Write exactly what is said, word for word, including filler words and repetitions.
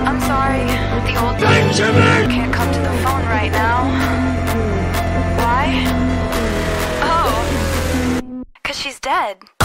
I'm sorry, the old lady can't come to the phone right now. Why? Oh, 'cause she's dead.